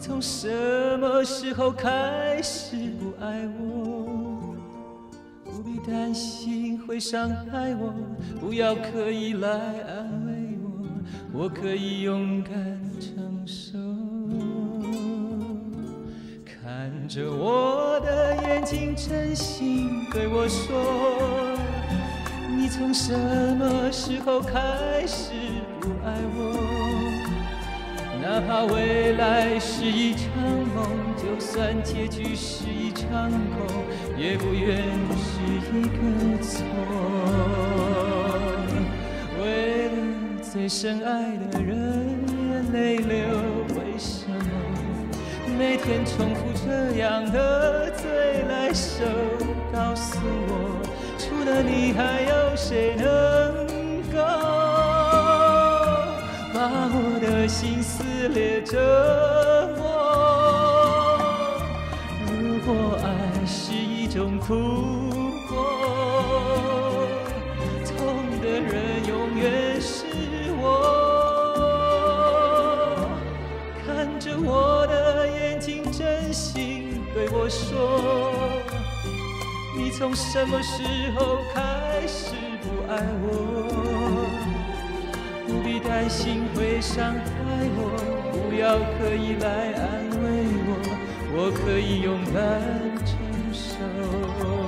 从什么时候开始不爱我？不必担心会伤害我，不要刻意来安慰我，我可以勇敢承受。看着我的眼睛，真心对我说，你从什么时候开始不爱我？哪怕未来是一场梦，就算结局是一场空，也不愿是一个错。为了最深爱的人，眼泪流，为什么每天重复这样的醉来手？告诉我，除了你还有谁能够把我的心撕裂折磨？如果爱是一种苦果，痛的人永远是我。看着我的眼睛，真心对我说，你从什么时候开始不爱我？不必担心会伤害我，不要刻意来安慰我，我可以勇敢承受。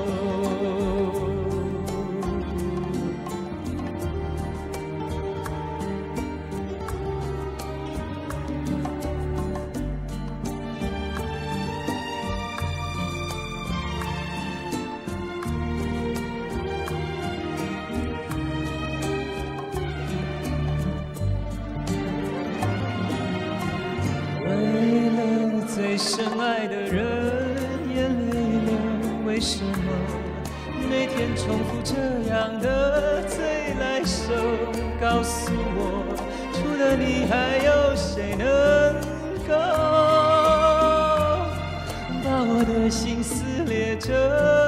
最深爱的人，眼泪流，为什么每天重复这样的醉来手？告诉我，除了你还有谁能够把我的心撕裂折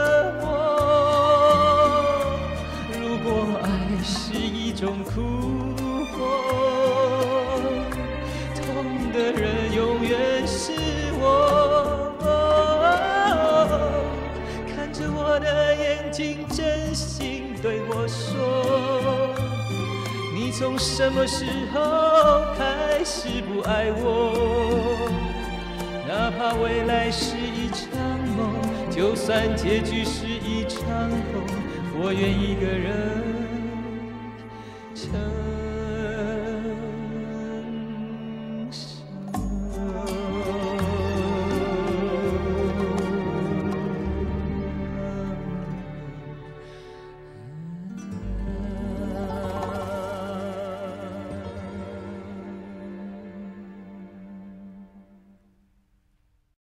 磨？如果爱是一种苦果，痛的人永远是我。看着我的眼睛，真心对我说，你从什么时候开始不爱我？哪怕未来是一场梦，就算结局是一场空，我愿一个人